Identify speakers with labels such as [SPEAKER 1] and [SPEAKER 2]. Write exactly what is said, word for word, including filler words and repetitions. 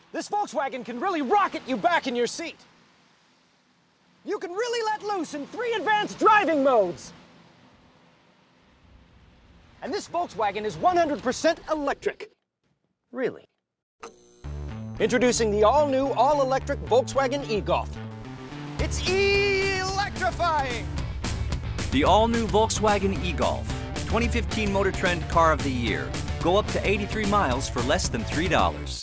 [SPEAKER 1] This Volkswagen can really rocket you back in your seat. You can really let loose in three advanced driving modes. And this Volkswagen is one hundred percent electric. Really. Introducing the all-new, all-electric Volkswagen e-Golf. It's electrifying!
[SPEAKER 2] The all-new Volkswagen e-Golf, twenty fifteen Motor Trend Car of the Year. Go up to eighty-three miles for less than three dollars.